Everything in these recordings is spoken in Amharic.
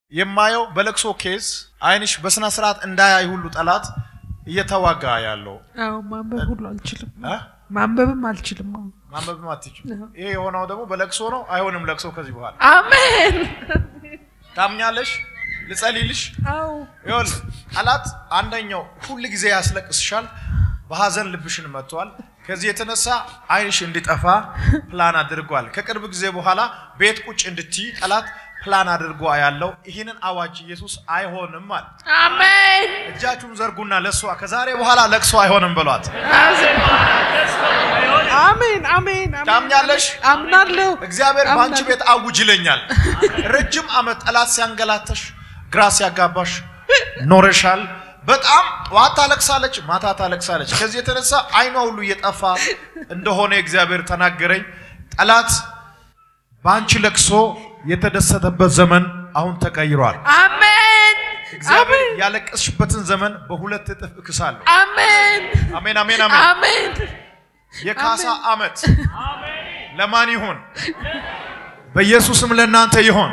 የማየው በለቅሶ ኬዝ አይንሽ በስነ ስርዓት እንዳያይ ሁሉ ጠላት እየተዋጋ ያለው አው ማንበብ ሁሉ አልችልም ማንበብም አልችልም ማንበብም አትችልም ይሄ የሆነው ደግሞ በለቅሶ ነው አይሆንም ለቅሶ ከዚህ በኋላ አሜን ታምኛለሽ ልጸልይልሽ አው ይሁን ጠላት አንደኛው ሁሉ ጊዜ ያስለቅስሻል በሐዘን ልብሽን መጥቷል ከዚህ የተነሳ አይንሽ እንዲጠፋ ፕላን አድርጓል ከቅርብ ጊዜ በኋላ ቤት ቁጭ እንድትይ ጠላት ፕላን አድርጎ ያለው ይሄንን አዋጅ ኢየሱስ አይሆንም ማለት አሜን እጃችሁን ዘርጉና ለሷ ከዛሬ በኋላ ለቅሶ አይሆንም ብሏት አሜን አሜን ታምኛለሽ አምናለሁ እግዚአብሔር ባንቺ ቤት አውጅለኛል ረጅም አመት ጠላት ሲያንገላተሽ ግራስ ያጋባሽ ኖረሻል በጣም ዋታ ለቅሳለች ማታ ታለቅሳለች ከዚህ የተነሳ አይኗ ሁሉ እየጠፋ እንደሆነ እግዚአብሔር ተናገረኝ ጠላት ባንቺ ለቅሶ የተደሰተበት ዘመን አሁን ተቀይሯል አሜን እግዚአብሔር ያለቅስሽበትን ዘመን በሁለት እጥፍ እክሳለሁ አሜን አሜን አሜን አሜን አሜን የካሳ አመት አሜን ለማን ይሁን በኢየሱስም ለእናንተ ይሁን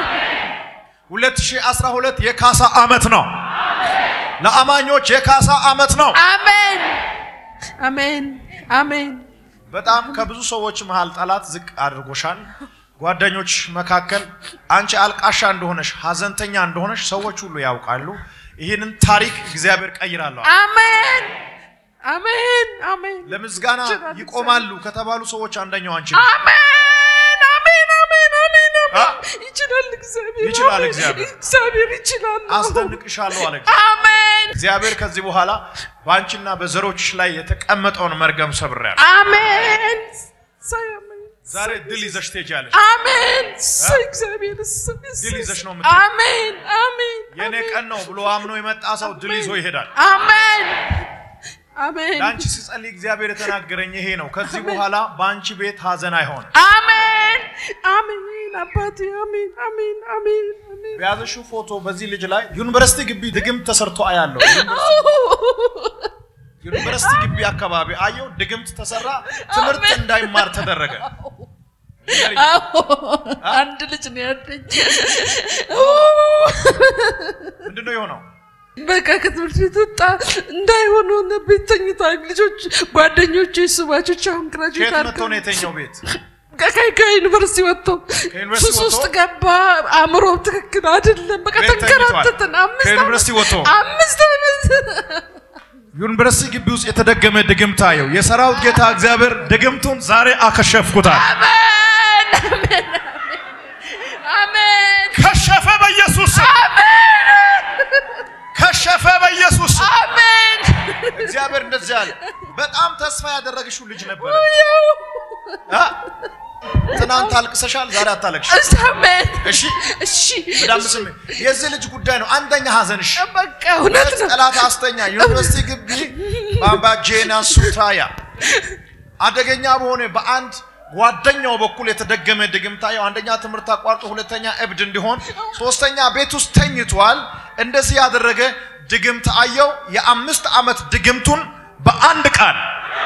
2012 የካሳ አመት ነው ለአማኞች የካሳ አመት ነው አሜን አሜን አሜን በጣም ከብዙ ሰዎች መሃል ጠላት ዝቅ አድርጎሻል ጓደኞች መካከል አንቺ አልቃሻ እንደሆነሽ ሐዘንተኛ እንደሆነሽ ሰዎች ሁሉ ያውቃሉ ይሄንን ታሪክ እግዚአብሔር ቀይራለሁ አሜን አሜን አሜን ለምስጋና ይቆማሉ ከተባሉ ሰዎች አንደኛው አንቺ አሜን አሜን አሜን አሜን ይችላል እግዚአብሔር ይችላል አስደንቅሻለሁ አለ አሜን እግዚአብሔር ከዚህ በኋላ ባንቺና በዘሮችሽ ላይ የተቀመጠውን መርገም ሰብራለሁ አሜን ዛሬ ድል ይዘሽ ትሄጃለሽ አሜን እግዚአብሔር ድል ይዘሽ ነው የምትሄጂው አሜን አሜን የኔ ቀን ነው ብሎ አምኖ የመጣ ሰው ድል ይዞ ይሄዳል አሜን አሜን ዳንቺ ሲጸልይ እግዚአብሔር የተናገረኝ ይሄ ነው ከዚህ በኋላ ባንቺ ቤት ሐዘን አይሆን አሜን አሜን አባቴ አሜን አሜን አሜን አሜን ያዘሽው ፎቶ በዚህ ልጅ ላይ ዩኒቨርሲቲ ግቢ ድግም ተሰርቶ አያለው ዩኒቨርሲቲ ግቢ አካባቢ አየው ድግምት ተሰራ ትምህርት እንዳይማር ተደረገ አንድ ልጅ ነው ያለኝ ምንድነው የሆነው በቃ ከትምህርት ቤት ወጣ እንዳይሆኑ ነብይተኝታ ልጆች ጓደኞቼ ስባቾች አሁን ግራጁዌት አድርገው ነው የተኛው ቤት ከዩኒቨርሲቲ ወጥቶ ሱስ ውስጥ ገባ አምሮ ትክክል አይደለም በቃ ተንከራተተን ከዩኒቨርሲቲ ወጥቶ 5 ዓመት ዩኒቨርሲቲ ግቢ ውስጥ የተደገመ ድግምት አየው የሰራዊት ጌታ እግዚአብሔር ድግምቱን ዛሬ አከሸፍኩታል አሜን አሜን አሜን ከሸፈ በኢየሱስ አሜን ከሸፈ በኢየሱስ አሜን እግዚአብሔር እንደዚህ አለ በጣም ተስፋ ያደረግሽው ልጅ ነበር ትናንት አልቅሰሻል ዛሬ አታለቅሽ አሜን እሺ በጣም ስም የዚህ ልጅ ጉዳይ ነው አንደኛ ሐዘንሽ በቃ እውነት ነው ጠላት አስተኛ ዩኒቨርሲቲ ግቢ ባምባጄና ሱታያ አደገኛ በሆነ በአንድ ጓደኛው በኩል የተደገመ ድግምታየው አንደኛ ትምህርት አቋርጦ ሁለተኛ እብድ እንዲሆን ሶስተኛ ቤት ውስጥ ተኝቷል እንደዚህ ያደረገ ድግምት አየው የ5 ዓመት ድግምቱን በአንድ ቃል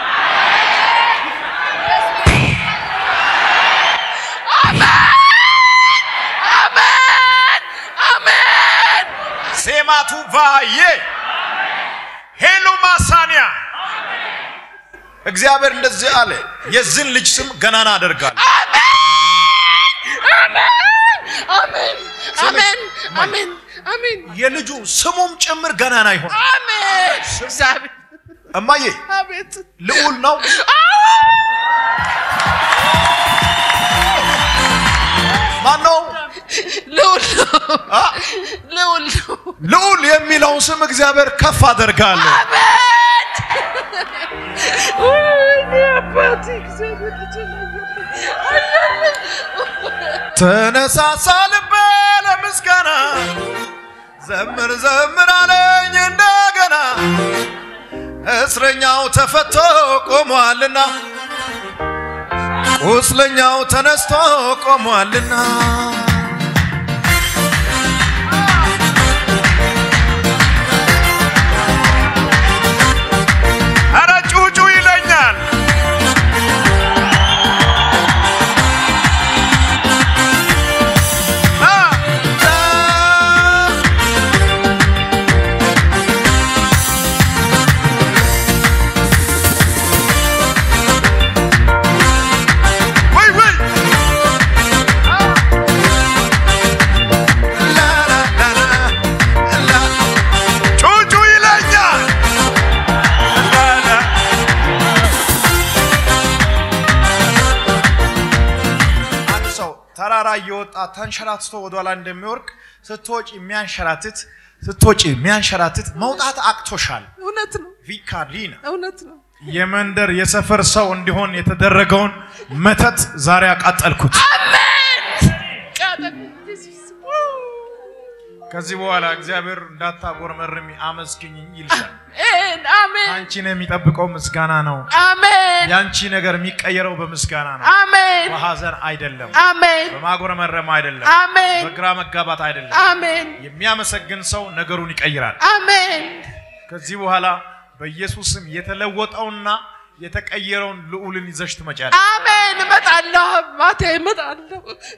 ሴማቱ ቫዬ ሄሎ ማሳኒያ እግዚአብሔር እንደዚህ አለ የዝን ልጅ ስም ገናና አደርጋለሁ አሜን አሜን አሜን አሜን የልጁ ስሙም ጭምር ገናና ይሆን አሜን እግዚአብሔር እማዬ አቤት ልዑል ነው ማነው ልዑል የሚለውን ስም እግዚአብሔር ከፍ አደርጋለሁ አሜን ወይ አባቴ እግዚአብሔር ተነሳሳ ልቤ ለምስጋና ዘምር ዘምር አለኝ እንደገና እስረኛው ተፈቶ ቆሟልና ቁስለኛው ተነስቶ ቆሟልና አራጩጩ ይለኛል ተንሸራትቶ ወደኋላ እንደሚወርቅ ስትወጪ የሚያንሸራትት መውጣት አቅቶሻል እውነት ነው ቪካሊና እውነት ነው የመንደር የሰፈር ሰው እንዲሆን የተደረገውን መተት ዛሬ አቃጠልኩት ከዚህ በኋላ እግዚአብሔር እንዳታጎርመርሚ አመስግኝኝ ይልሻል አሜን አንቺን የሚጠብቀው ምስጋና ነው አሜን ያንቺ ነገር የሚቀየረው በምስጋና ነው አሜን በሐዘን አይደለም አሜን በማጎርመረም አይደለም አሜን በግራ መጋባት አይደለም አሜን የሚያመሰግን ሰው ነገሩን ይቀይራል አሜን ከዚህ በኋላ በኢየሱስም የተለወጠውና የተቀየረውን ልዑልን ይዘሽ ትመጫለሽ አሜን እመጣለሁ ማታ እመጣለሁ